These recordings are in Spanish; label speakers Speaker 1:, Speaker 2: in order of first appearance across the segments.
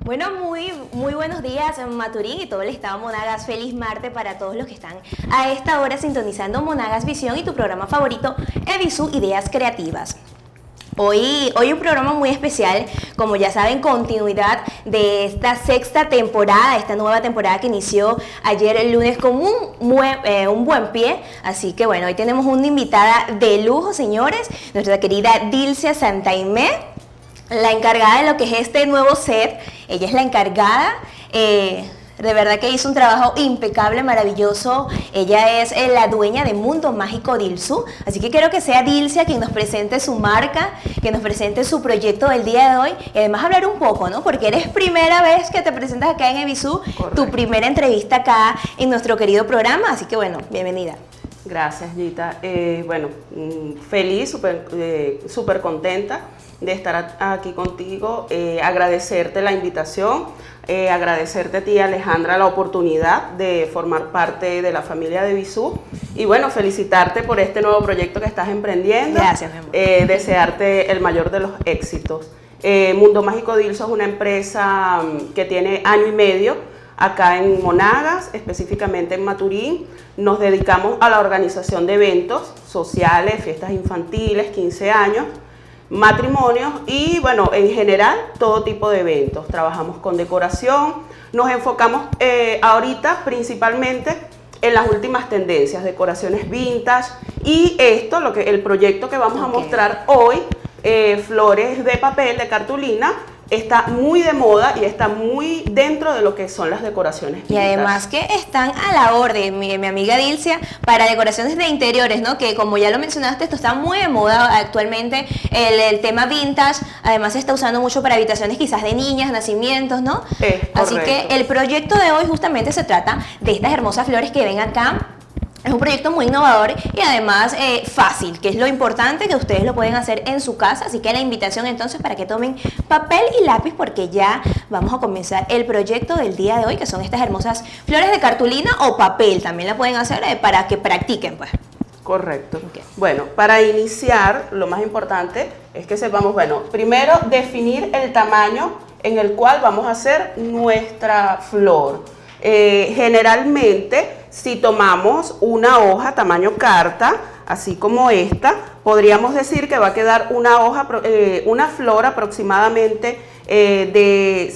Speaker 1: Bueno, muy buenos días Maturín y todo el estado Monagas. Feliz martes para todos los que están a esta hora sintonizando Monagas Visión y tu programa favorito, Evisu Ideas Creativas. Hoy un programa muy especial, como ya saben, continuidad de esta sexta temporada, esta nueva temporada que inició ayer el lunes con un buen pie. Así que bueno, hoy tenemos una invitada de lujo, señores, nuestra querida Dilcia Santaimé, la encargada de lo que es este nuevo set. Ella es la encargada. De verdad que hizo un trabajo impecable, maravilloso. Ella es la dueña de Mundo Mágico Dilsu. Así que quiero que sea Dilcia quien nos presente su marca, que nos presente su proyecto del día de hoy. Y además hablar un poco, ¿no? Porque eres primera vez que te presentas acá en Evisu, tu primera entrevista acá en nuestro querido programa. Así que bueno, bienvenida.
Speaker 2: Gracias, Gita. Feliz, súper contenta de estar aquí contigo, agradecerte la invitación, agradecerte a ti, Alejandra, la oportunidad de formar parte de la familia de Evisu y bueno, felicitarte por este nuevo proyecto que estás emprendiendo.
Speaker 1: Gracias, mi amor.
Speaker 2: Desearte el mayor de los éxitos. Mundo Mágico Dilsu es una empresa que tiene año y medio acá en Monagas, específicamente en Maturín. Nos dedicamos a la organización de eventos sociales, fiestas infantiles, 15 años, matrimonios y bueno, en general todo tipo de eventos. Trabajamos con decoración, nos enfocamos ahorita principalmente en las últimas tendencias, decoraciones vintage y el proyecto que vamos a mostrar hoy, flores de papel, de cartulina, está muy de moda y está muy dentro de lo que son las decoraciones vintage.
Speaker 1: Y además que están a la orden, mi amiga Dilcia, para decoraciones de interiores, ¿no? Que como ya lo mencionaste, esto está muy de moda actualmente, el tema vintage. Además se está usando mucho para habitaciones quizás de niñas, nacimientos, ¿no? Así que el proyecto de hoy justamente se trata de estas hermosas flores que ven acá. Es un proyecto muy innovador y además fácil, que es lo importante, que ustedes lo pueden hacer en su casa. Así que la invitación entonces para que tomen papel y lápiz, porque ya vamos a comenzar el proyecto del día de hoy, que son estas hermosas flores de cartulina o papel. También la pueden hacer para que practiquen, pues.
Speaker 2: Correcto. Okay. Bueno, para iniciar, lo más importante es que sepamos, bueno, primero definir el tamaño en el cual vamos a hacer nuestra flor. Generalmente, si tomamos una hoja tamaño carta, así como esta, podríamos decir que va a quedar una flor aproximadamente de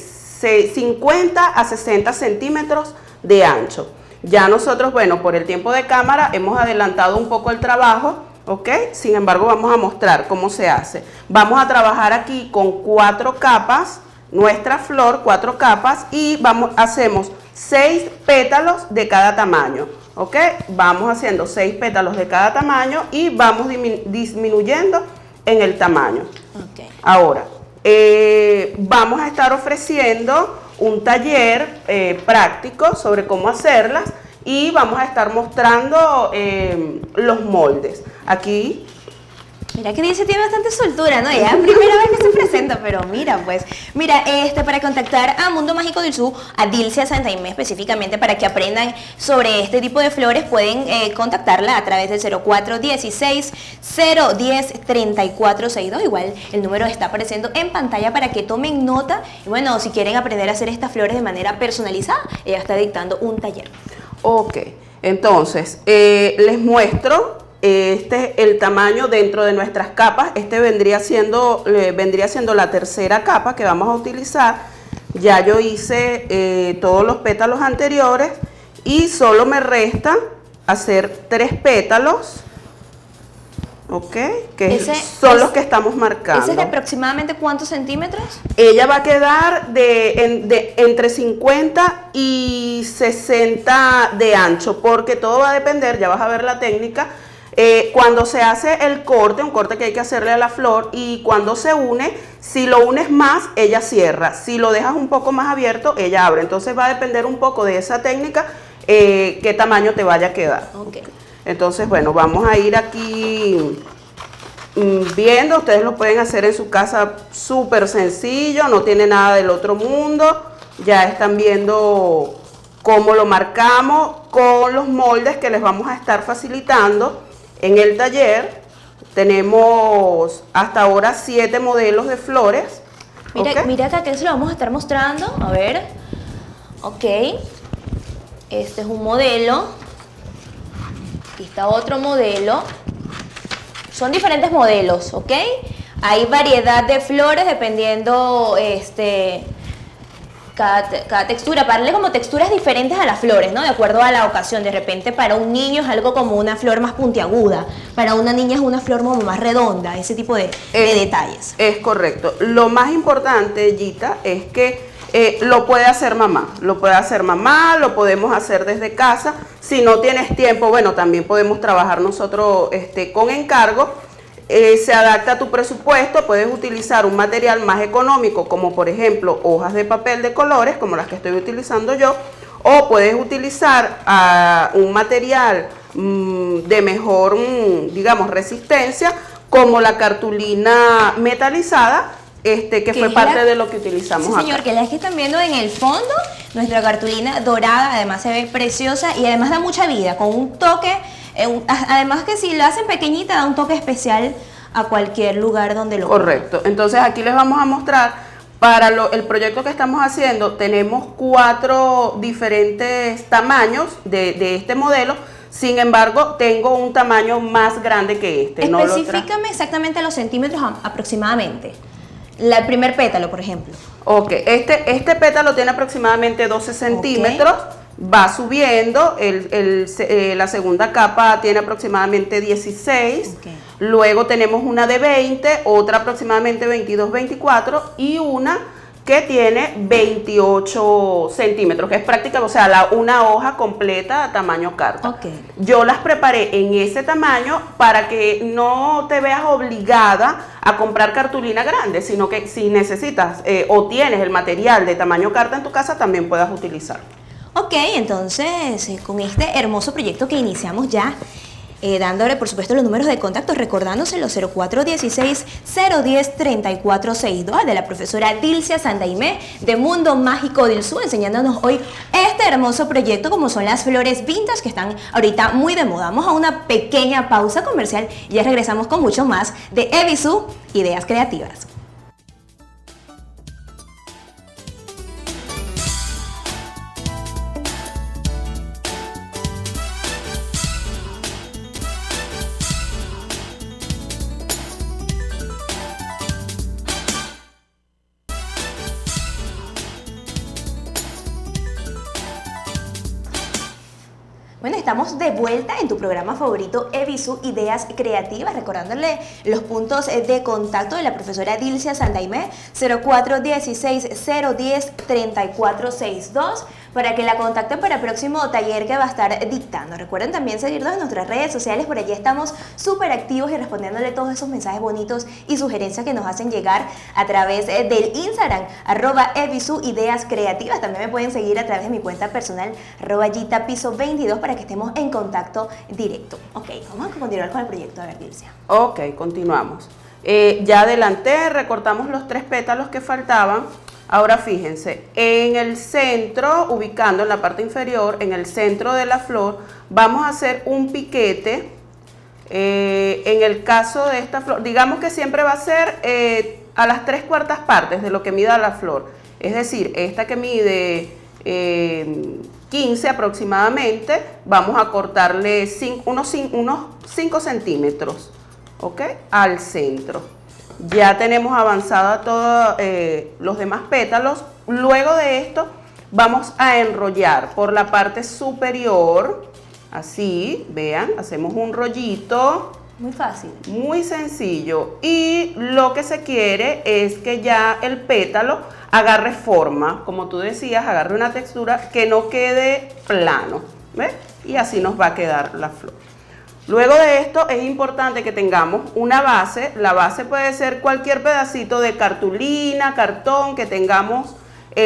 Speaker 2: 50 a 60 centímetros de ancho. Ya nosotros, bueno, por el tiempo de cámara hemos adelantado un poco el trabajo, ¿ok? Sin embargo, vamos a mostrar cómo se hace. Vamos a trabajar aquí con 4 capas, nuestra flor, 4 capas, y hacemos 6 pétalos de cada tamaño, ¿ok? Vamos haciendo 6 pétalos de cada tamaño y vamos disminuyendo en el tamaño. Okay. Ahora, vamos a estar ofreciendo un taller práctico sobre cómo hacerlas y vamos a estar mostrando los moldes. Aquí.
Speaker 1: Mira que dice, tiene bastante soltura, ¿no? Ya es primera vez que se presenta, pero mira, pues. Mira, para contactar a Mundo Mágico Dilsu, a Dilcia Santaimé específicamente, para que aprendan sobre este tipo de flores, pueden contactarla a través del 0416-010-3462. Igual el número está apareciendo en pantalla para que tomen nota. Y bueno, si quieren aprender a hacer estas flores de manera personalizada, ella está dictando un taller.
Speaker 2: Ok, entonces, les muestro. El tamaño dentro de nuestras capas. Vendría siendo la tercera capa que vamos a utilizar. Ya yo hice todos los pétalos anteriores y solo me resta hacer 3 pétalos, ¿ok? Son los que estamos marcando.
Speaker 1: ¿Ese es de aproximadamente cuántos centímetros?
Speaker 2: Ella va a quedar entre 50 y 60 de ancho, porque todo va a depender, ya vas a ver la técnica. Cuando se hace el corte, un corte que hay que hacerle a la flor, y cuando se une, si lo unes más, ella cierra. Si lo dejas un poco más abierto, ella abre. Entonces va a depender un poco de esa técnica, qué tamaño te vaya a quedar. Okay. Entonces, bueno, vamos a ir aquí viendo. Ustedes lo pueden hacer en su casa súper sencillo, no tiene nada del otro mundo. Ya están viendo cómo lo marcamos con los moldes que les vamos a estar facilitando en el taller. Tenemos hasta ahora 7 modelos de flores
Speaker 1: Mira,
Speaker 2: ¿Okay?
Speaker 1: mira acá que se lo vamos a estar mostrando. A ver. Ok. Este es un modelo. Aquí está otro modelo. Son diferentes modelos, ¿ok? Hay variedad de flores dependiendo cada textura, para darle como texturas diferentes a las flores, ¿no? De acuerdo a la ocasión. De repente para un niño es algo como una flor más puntiaguda, para una niña es una flor como más redonda, ese tipo de detalles.
Speaker 2: Es correcto. Lo más importante, Gita, es que lo puede hacer mamá. Lo puede hacer mamá, lo podemos hacer desde casa. Si no tienes tiempo, bueno, también podemos trabajar nosotros con encargo. Se adapta a tu presupuesto, puedes utilizar un material más económico como por ejemplo hojas de papel de colores como las que estoy utilizando yo, o puedes utilizar un material de mejor, digamos, resistencia como la cartulina metalizada, que fue parte de lo que utilizamos
Speaker 1: acá. Sí, señor,
Speaker 2: acá.
Speaker 1: que la que están viendo en el fondo, nuestra cartulina dorada, además se ve preciosa y además da mucha vida, con un toque. Además que si lo hacen pequeñita da un toque especial a cualquier lugar donde lo
Speaker 2: Correcto. Entonces aquí les vamos a mostrar para el proyecto que estamos haciendo. Tenemos 4 diferentes tamaños de este modelo. Sin embargo, tengo un tamaño más grande que este.
Speaker 1: Específicame exactamente los centímetros aproximadamente. El primer pétalo, por ejemplo.
Speaker 2: Ok, este pétalo tiene aproximadamente 12 centímetros. Okay. Va subiendo, la segunda capa tiene aproximadamente 16, okay. Luego tenemos una de 20, otra aproximadamente 22, 24 y una que tiene 28 centímetros, que es prácticamente, o sea, una hoja completa a tamaño carta.
Speaker 1: Okay.
Speaker 2: Yo las preparé en ese tamaño para que no te veas obligada a comprar cartulina grande, sino que si necesitas o tienes el material de tamaño carta en tu casa, también puedas utilizarlo.
Speaker 1: Ok, entonces con este hermoso proyecto que iniciamos ya, dándole por supuesto los números de contacto, recordándose los 0416-010-3462 de la profesora Dilcia Sandaimé de Mundo Mágico del Sur, enseñándonos hoy este hermoso proyecto como son las flores vintage que están ahorita muy de moda. Vamos a una pequeña pausa comercial y ya regresamos con mucho más de Evisu, Ideas Creativas. Bueno, estamos de vuelta en tu programa favorito Evisu Ideas Creativas, recordándole los puntos de contacto de la profesora Dilcia Sandaimé, 0416-010-3462, para que la contacten para el próximo taller que va a estar dictando. Recuerden también seguirnos en nuestras redes sociales, por allí estamos súper activos y respondiéndole todos esos mensajes bonitos y sugerencias que nos hacen llegar a través del Instagram, @Evisu Ideas Creativas. También me pueden seguir a través de mi cuenta personal, @GitaPiso22, para que estemos en contacto directo. Ok, vamos a continuar con el proyecto. A ver, Dilcia.
Speaker 2: Ok, continuamos. Ya adelanté, recortamos los 3 pétalos que faltaban. Ahora fíjense, en el centro, ubicando en la parte inferior, en el centro de la flor, vamos a hacer un piquete. En el caso de esta flor, digamos que siempre va a ser a las 3/4 partes de lo que mida la flor. Es decir, esta que mide 15 aproximadamente, vamos a cortarle unos 5 centímetros, ¿ok? Al centro. Ya tenemos avanzada todos los demás pétalos. Luego de esto vamos a enrollar por la parte superior, así, vean, hacemos un rollito.
Speaker 1: Muy fácil.
Speaker 2: Muy sencillo. Y lo que se quiere es que ya el pétalo agarre forma, como tú decías, agarre una textura que no quede plano, ¿ves? Y así nos va a quedar la flor. Luego de esto es importante que tengamos una base. La base puede ser cualquier pedacito de cartulina, cartón que tengamos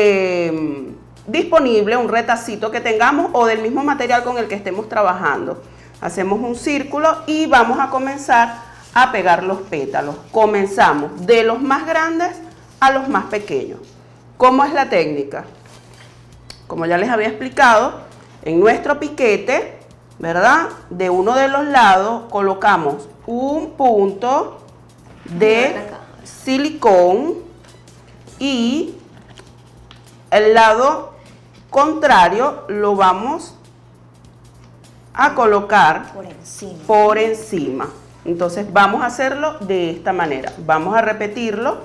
Speaker 2: disponible, un retacito que tengamos o del mismo material con el que estemos trabajando. Hacemos un círculo y vamos a comenzar a pegar los pétalos. Comenzamos de los más grandes a los más pequeños. ¿Cómo es la técnica? Como ya les había explicado, en nuestro piquete, ¿verdad? De uno de los lados colocamos un punto de silicón y el lado contrario lo vamos a colocar por encima. Entonces vamos a hacerlo de esta manera. Vamos a repetirlo.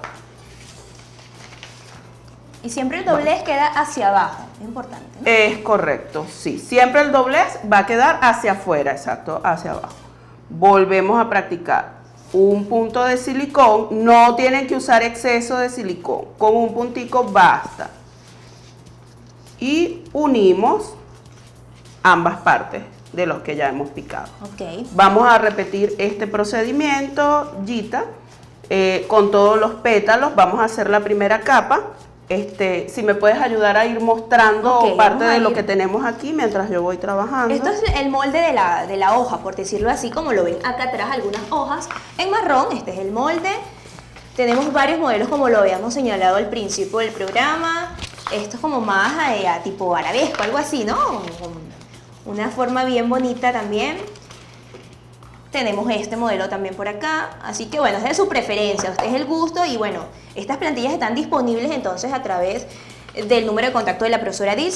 Speaker 1: Y siempre el doblez queda hacia abajo, es importante, ¿no?
Speaker 2: Es correcto, sí. Siempre el doblez va a quedar hacia afuera, exacto, hacia abajo. Volvemos a practicar. Un punto de silicón, no tienen que usar exceso de silicón. Con un puntico basta. Y unimos ambas partes de los que ya hemos picado.
Speaker 1: Okay.
Speaker 2: Vamos a repetir este procedimiento, Gita, con todos los pétalos. Vamos a hacer la primera capa. Si me puedes ayudar a ir mostrando parte de lo que tenemos aquí mientras yo voy trabajando.
Speaker 1: Esto es el molde de la hoja, por decirlo así, como lo ven acá atrás, algunas hojas en marrón. Este es el molde. Tenemos varios modelos como lo habíamos señalado al principio del programa. Esto es como más tipo arabesco, algo así, ¿no? Una forma bien bonita también. Tenemos este modelo también por acá, así que bueno, es de su preferencia, usted es el gusto. Y bueno, estas plantillas están disponibles entonces a través del número de contacto de la profesora Dilce,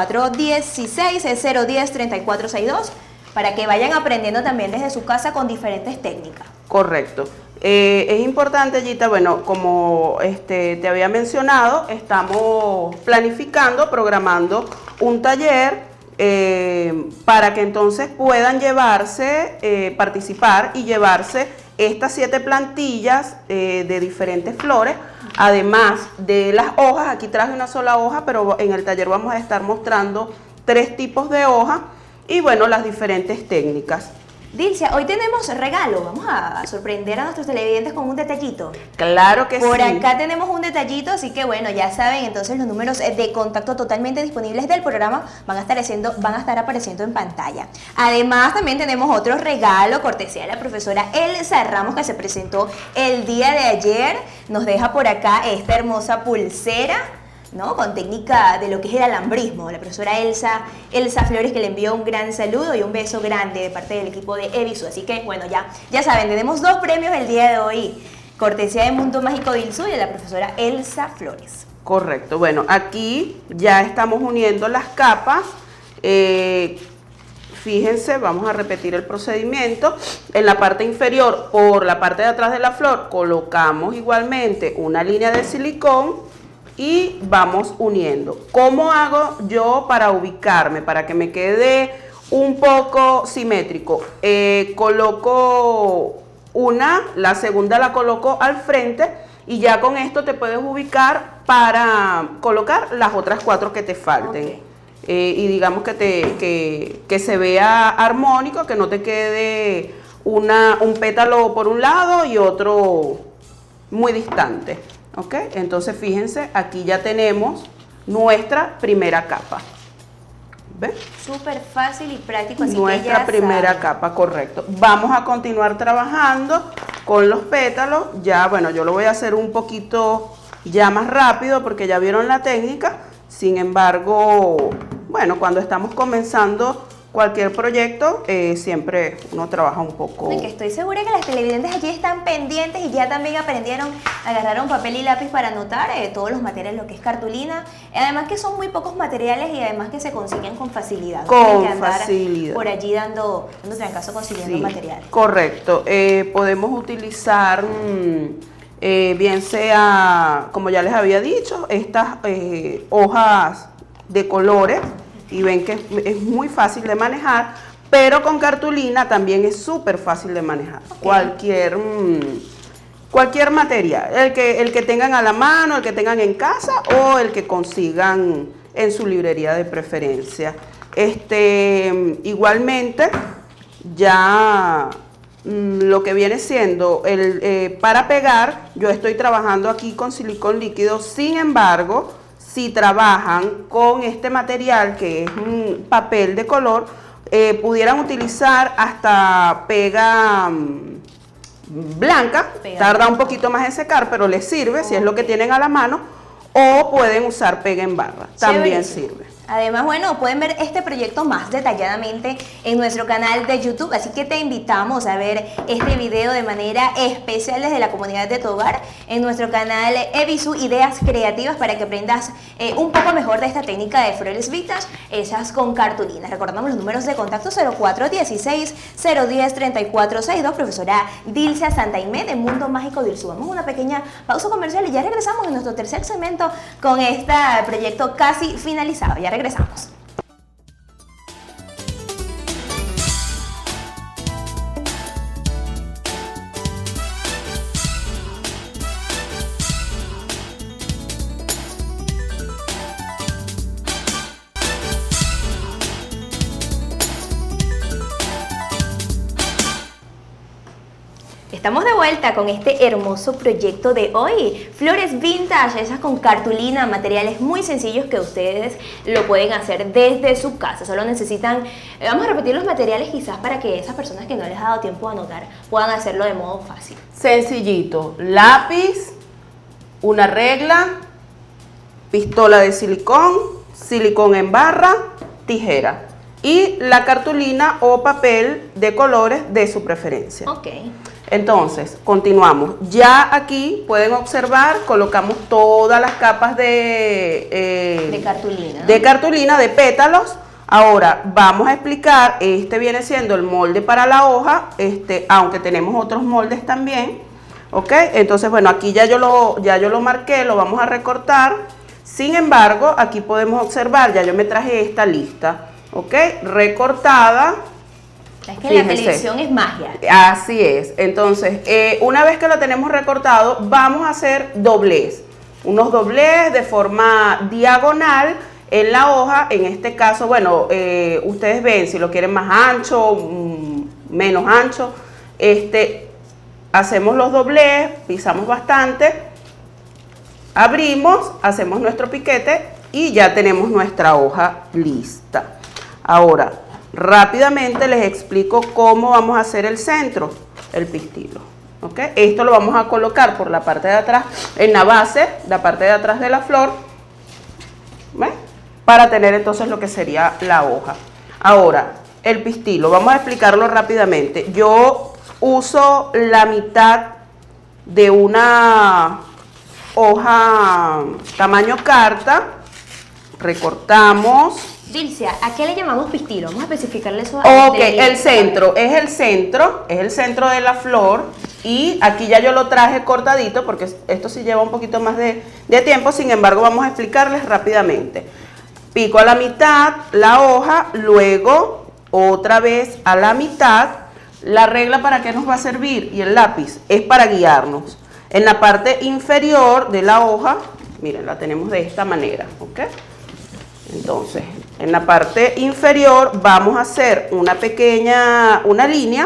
Speaker 1: 0416-010-3462, para que vayan aprendiendo también desde su casa con diferentes técnicas.
Speaker 2: Correcto. Es importante, Gita, bueno, como te había mencionado, estamos planificando, programando un taller para que entonces puedan llevarse, participar y llevarse estas 7 plantillas de diferentes flores, además de las hojas. Aquí traje una sola hoja, pero en el taller vamos a estar mostrando 3 tipos de hojas y bueno, las diferentes técnicas.
Speaker 1: Dilcia, hoy tenemos regalo, vamos a sorprender a nuestros televidentes con un detallito.
Speaker 2: Claro que sí.
Speaker 1: Por acá tenemos un detallito, así que bueno, ya saben, entonces los números de contacto totalmente disponibles del programa van a estar apareciendo en pantalla. Además, también tenemos otro regalo, cortesía de la profesora Elsa Ramos, que se presentó el día de ayer. Nos deja por acá esta hermosa pulsera, ¿no? Con técnica de lo que es el alambrismo. La profesora Elsa Flores, que le envió un gran saludo y un beso grande de parte del equipo de Evisu. Así que bueno, ya saben, tenemos 2 premios el día de hoy, cortesía de Mundo Mágico Dilsu y de la profesora Elsa Flores.
Speaker 2: Correcto, bueno, aquí ya estamos uniendo las capas. Fíjense, vamos a repetir el procedimiento. En la parte inferior, por la parte de atrás de la flor, colocamos igualmente una línea de silicón y vamos uniendo. ¿Cómo hago yo para ubicarme, para que me quede un poco simétrico? Coloco la segunda la coloco al frente y ya con esto te puedes ubicar para colocar las otras 4 que te falten. Y digamos que se vea armónico, que no te quede un pétalo por un lado y otro muy distante. ¿Ok? Entonces fíjense, aquí ya tenemos nuestra primera capa. ¿Ven?
Speaker 1: Súper fácil y práctico, así
Speaker 2: nuestra
Speaker 1: que ya
Speaker 2: primera
Speaker 1: saben.
Speaker 2: capa, correcto. Vamos a continuar trabajando con los pétalos. Ya, bueno, yo lo voy a hacer un poquito ya más rápido porque ya vieron la técnica. Sin embargo, bueno, cuando estamos comenzando cualquier proyecto, siempre uno trabaja un poco.
Speaker 1: Que estoy segura que las televidentes aquí están pendientes y ya también aprendieron, agarraron papel y lápiz para anotar todos los materiales, lo que es cartulina. Además que son muy pocos materiales y además que se consiguen con facilidad.
Speaker 2: Con facilidad.
Speaker 1: Por allí dando trancazo consiguiendo materiales.
Speaker 2: Correcto. Podemos utilizar, bien sea, como ya les había dicho, estas hojas de colores. Y ven que es muy fácil de manejar, pero con cartulina también es súper fácil de manejar. Cualquier material, el que tengan a la mano, el que tengan en casa o el que consigan en su librería de preferencia. Igualmente, ya lo que viene siendo para pegar, yo estoy trabajando aquí con silicón líquido. Sin embargo, si trabajan con este material que es un papel de color, pudieran utilizar hasta pega blanca, tarda un poquito más en secar, pero les sirve si es lo que tienen a la mano, o pueden usar pega en barra, también sirve.
Speaker 1: Además, bueno, pueden ver este proyecto más detalladamente en nuestro canal de YouTube, así que te invitamos a ver este video de manera especial desde la comunidad de tu hogar en nuestro canal Evisu Ideas Creativas para que aprendas un poco mejor de esta técnica de flores vintage hechas con cartulina. Recordamos los números de contacto 0416-010-3462, profesora Dilcia Santaimé de Mundo Mágico Dilsu. Vamos a una pequeña pausa comercial y ya regresamos en nuestro tercer segmento con este proyecto casi finalizado. Ya regresamos. Estamos de vuelta con este hermoso proyecto de hoy, flores vintage, esas con cartulina, materiales muy sencillos que ustedes lo pueden hacer desde su casa. Solo necesitan, vamos a repetir los materiales quizás para que esas personas que no les ha dado tiempo a anotar puedan hacerlo de modo fácil.
Speaker 2: Sencillito, lápiz, una regla, pistola de silicón, silicón en barra, tijera y la cartulina o papel de colores de su preferencia.
Speaker 1: Ok.
Speaker 2: Entonces, continuamos. Ya aquí pueden observar, colocamos todas las capas de cartulina, de pétalos. Ahora, vamos a explicar, este viene siendo el molde para la hoja, aunque tenemos otros moldes también, ¿ok? Entonces, bueno, aquí ya yo lo marqué, lo vamos a recortar. Sin embargo, aquí podemos observar, ya yo me traje esta lista, ¿ok? Recortada.
Speaker 1: Es que fíjense, la televisión es magia.
Speaker 2: Así es. Entonces, una vez que lo tenemos recortado, vamos a hacer doblez. Unos doblez de forma diagonal en la hoja. En este caso, bueno, ustedes ven si lo quieren más ancho, menos ancho. Hacemos los doblez, pisamos bastante, abrimos, hacemos nuestro piquete y ya tenemos nuestra hoja lista. Ahora, rápidamente les explico cómo vamos a hacer el centro, el pistilo. ¿Okay? Esto lo vamos a colocar por la parte de atrás, en la base, la parte de atrás de la flor, ¿ven? Para tener entonces lo que sería la hoja. Ahora, el pistilo, vamos a explicarlo rápidamente. Yo uso la mitad de una hoja tamaño carta, recortamos.
Speaker 1: Dilcia, ¿a qué le llamamos pistilo? Vamos a especificarle eso.
Speaker 2: Ok, el centro, es el centro de la flor y aquí ya yo lo traje cortadito porque esto sí lleva un poquito más de tiempo, sin embargo vamos a explicarles rápidamente. Pico a la mitad la hoja, luego otra vez a la mitad. La regla para qué nos va a servir y el lápiz es para guiarnos. En la parte inferior de la hoja, miren, la tenemos de esta manera, ¿ok? Entonces, en la parte inferior vamos a hacer una línea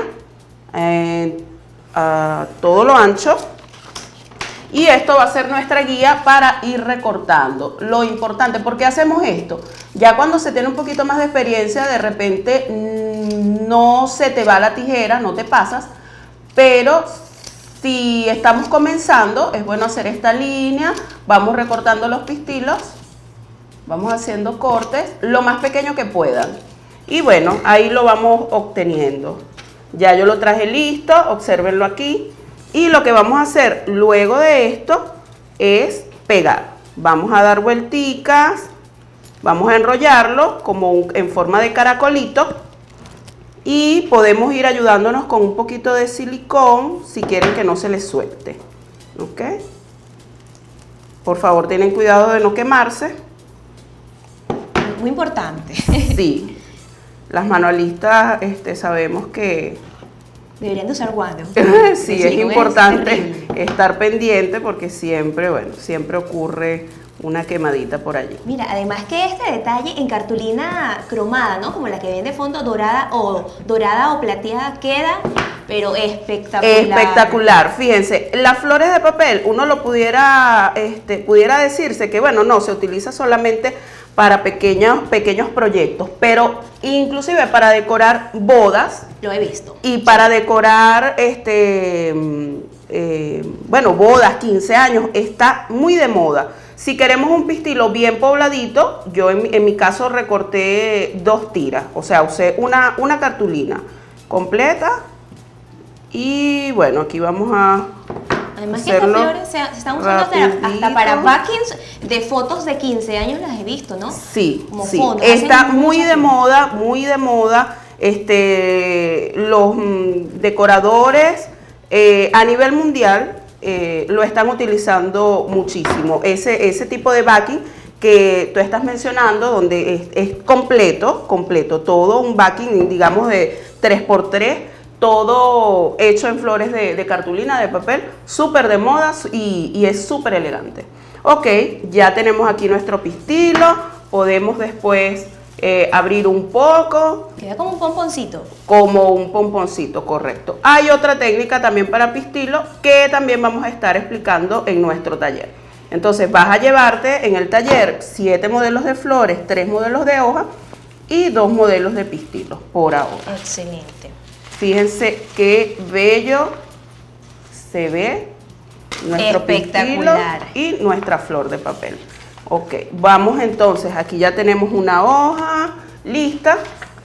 Speaker 2: a todo lo ancho y esto va a ser nuestra guía para ir recortando. Lo importante, ¿por qué hacemos esto? Ya cuando se tiene un poquito más de experiencia, de repente no se te va la tijera, no te pasas, pero si estamos comenzando, es bueno hacer esta línea, vamos recortando los pistilos. Vamos haciendo cortes lo más pequeño que puedan. Y bueno, ahí lo vamos obteniendo. Ya yo lo traje listo, obsérvenlo aquí. Y lo que vamos a hacer luego de esto es pegar. Vamos a dar vuelticas, vamos a enrollarlo como en forma de caracolito. Y podemos ir ayudándonos con un poquito de silicón si quieren que no se les suelte. ¿Ok? Por favor, tienen cuidado de no quemarse.
Speaker 1: Muy importante.
Speaker 2: Sí, las manualistas sabemos que
Speaker 1: deberían de usar guantes.
Speaker 2: Sí, es importante estar pendiente porque siempre, bueno, siempre ocurre una quemadita por allí.
Speaker 1: Mira, además que este detalle en cartulina cromada, ¿no? Como la que ven de fondo, dorada o plateada, queda pero espectacular.
Speaker 2: Espectacular. Fíjense, las flores de papel, uno lo pudiera decirse que, bueno, no, se utiliza solamente para pequeños proyectos, pero inclusive para decorar bodas.
Speaker 1: Lo he visto.
Speaker 2: Y para decorar, bueno, bodas, 15 años, está muy de moda. Si queremos un pistilo bien pobladito, yo en mi caso recorté 2 tiras, o sea, usé una cartulina completa. Y bueno, aquí vamos a
Speaker 1: además que estas flores se están usando hasta para backings de fotos de 15 años, las he visto, ¿no?
Speaker 2: Sí,
Speaker 1: como
Speaker 2: sí.
Speaker 1: fondo.
Speaker 2: Está muy de moda, los decoradores a nivel mundial lo están utilizando muchísimo. Ese tipo de backing que tú estás mencionando, donde es completo, todo un backing, digamos, de 3x3, todo hecho en flores de cartulina, de papel, súper de moda y es súper elegante. Ok, ya tenemos aquí nuestro pistilo, podemos después abrir un poco.
Speaker 1: Queda como un pomponcito.
Speaker 2: Como un pomponcito, correcto. Hay otra técnica también para pistilo que también vamos a estar explicando en nuestro taller. Entonces vas a llevarte en el taller 7 modelos de flores, 3 modelos de hoja y 2 modelos de pistilo por ahora.
Speaker 1: Excelente.
Speaker 2: Fíjense qué bello se ve nuestro pistilo y nuestra flor de papel. Ok, vamos entonces, aquí ya tenemos una hoja lista.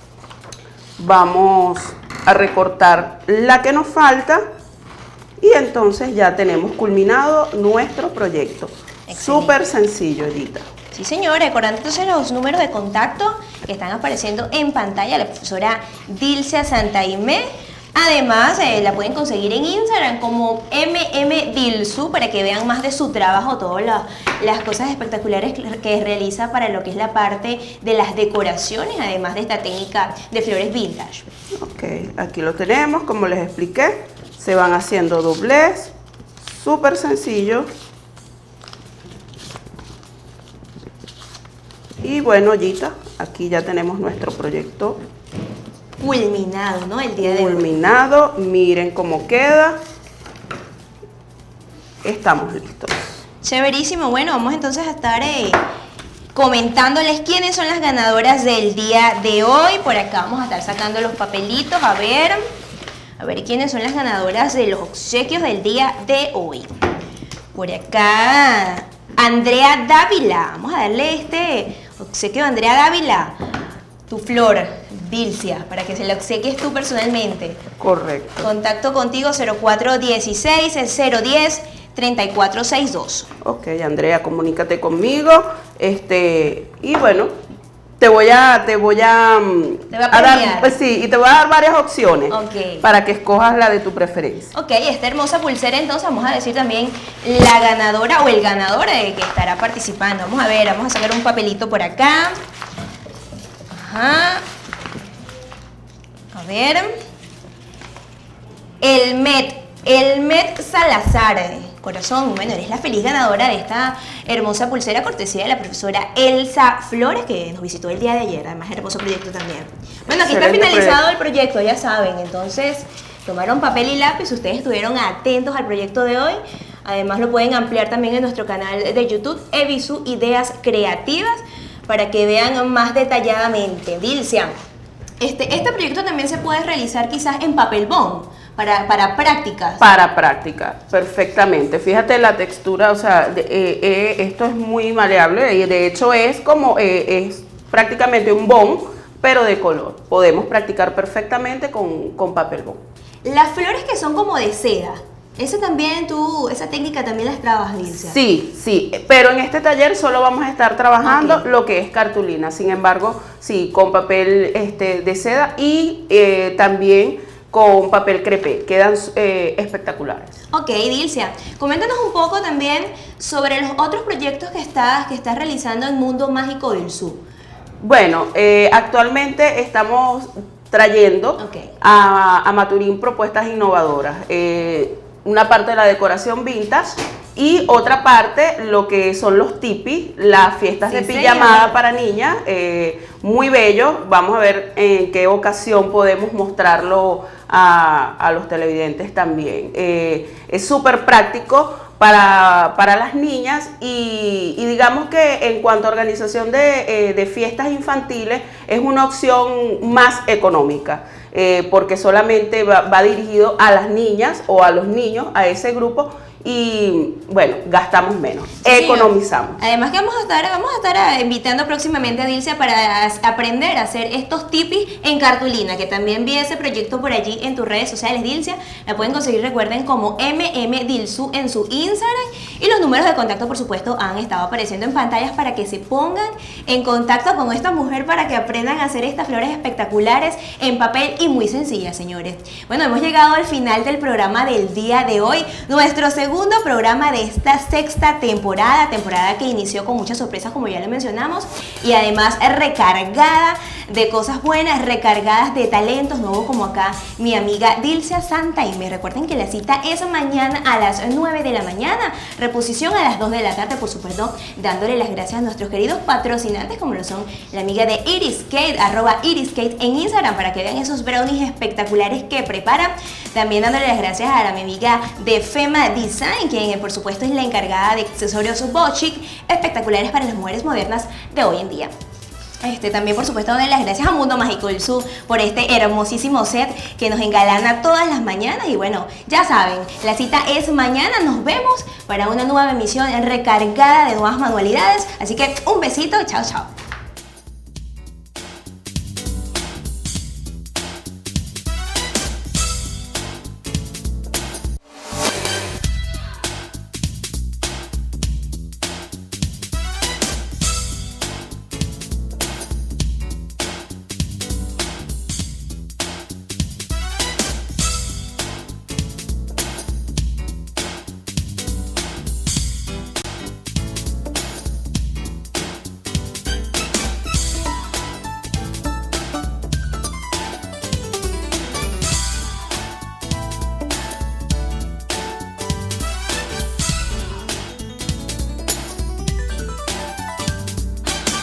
Speaker 2: Vamos a recortar la que nos falta y entonces ya tenemos culminado nuestro proyecto. Súper sencillo, Edita.
Speaker 1: Sí, señora, recordando entonces los números de contacto que están apareciendo en pantalla, la profesora Dilcia Santaimé. Además, la pueden conseguir en Instagram como MMDilsu para que vean más de su trabajo, todas las cosas espectaculares que realiza para lo que es la parte de las decoraciones, además de esta técnica de flores vintage.
Speaker 2: Ok, aquí lo tenemos, como les expliqué, se van haciendo doblez, súper sencillo. Y bueno, Ollita, aquí ya tenemos nuestro proyecto
Speaker 1: culminado, ¿no? El día de hoy.
Speaker 2: Culminado, miren cómo queda. Estamos listos.
Speaker 1: Chéverísimo. Bueno, vamos entonces a estar comentándoles quiénes son las ganadoras del día de hoy. Por acá vamos a estar sacando los papelitos, a ver quiénes son las ganadoras de los obsequios del día de hoy. Por acá, Andrea Dávila. Vamos a darle este obsequio a Andrea Dávila. Tu flor, Dilcia, para que se la obsequies tú personalmente.
Speaker 2: Correcto.
Speaker 1: Contacto contigo 0416-010-3462.
Speaker 2: Ok, Andrea, comunícate conmigo. Y bueno, te voy a dar, pues sí, y te voy a dar varias opciones para que escojas la de tu preferencia.
Speaker 1: Ok, esta hermosa pulsera, entonces vamos a decir también la ganadora o el ganador que estará participando. Vamos a ver, vamos a sacar un papelito por acá. Ajá. A ver. El Met Salazar. Corazón, bueno, eres la feliz ganadora de esta hermosa pulsera cortesía de la profesora Elsa Flores, que nos visitó el día de ayer. Además, hermoso proyecto también. Bueno, aquí está finalizado el proyecto, ya saben. Entonces, tomaron papel y lápiz. Ustedes estuvieron atentos al proyecto de hoy. Además, lo pueden ampliar también en nuestro canal de YouTube, Evisu Ideas Creativas, para que vean más detalladamente. Dilcia, este proyecto también se puede realizar quizás en papel bond, para prácticas.
Speaker 2: Para práctica, perfectamente. Fíjate la textura, o sea, esto es muy maleable y de hecho es prácticamente un bond, pero de color. Podemos practicar perfectamente con papel bond.
Speaker 1: Las flores que son como de seda, esa técnica también las trabajas, Dilcia.
Speaker 2: Sí, pero en este taller solo vamos a estar trabajando lo que es cartulina. Sin embargo, sí, con papel de seda y también con papel crepé, quedan espectaculares. Ok,
Speaker 1: Dilcia, coméntanos un poco también sobre los otros proyectos que estás realizando en Mundo Mágico del Sur.
Speaker 2: Bueno, actualmente estamos trayendo a Maturín propuestas innovadoras. Una parte de la decoración vintage y otra parte lo que son los tipis, las fiestas de pijamada para niñas, muy bello. Vamos a ver en qué ocasión podemos mostrarlo a los televidentes también. Es súper práctico para las niñas y digamos que en cuanto a organización de fiestas infantiles es una opción más económica. Porque solamente va dirigido a las niñas o a los niños, a ese grupo, y bueno, gastamos menos, economizamos.
Speaker 1: Además que vamos a estar invitando próximamente a Dilcia para aprender a hacer estos tipis en cartulina, que también vi ese proyecto por allí en tus redes sociales, Dilcia. La pueden conseguir, recuerden, como MMDilsu en su Instagram, y los números de contacto, por supuesto, han estado apareciendo en pantallas para que se pongan en contacto con esta mujer para que aprendan a hacer estas flores espectaculares en papel y muy sencillas, señores. Bueno, hemos llegado al final del programa del día de hoy, nuestro segundo programa de esta sexta temporada que inició con muchas sorpresas, como ya le mencionamos, y además recargada de cosas buenas, recargadas de talentos nuevos, como acá mi amiga Dilcia Santa. Y me recuerden que la cita es mañana a las 9 de la mañana, reposición a las 2 de la tarde, por supuesto, dándole las gracias a nuestros queridos patrocinantes, como lo son la amiga de Iriskate, @Iriskate en Instagram, para que vean esos brownies espectaculares que preparan. También dándole las gracias a mi amiga de Fema Design, quien por supuesto es la encargada de accesorios Bochic espectaculares para las mujeres modernas de hoy en día. También, por supuesto, doy las gracias a Mundo Mágico del Sur por este hermosísimo set que nos engalana todas las mañanas. Y bueno, ya saben, la cita es mañana. Nos vemos para una nueva emisión recargada de nuevas manualidades. Así que un besito, chao, chao.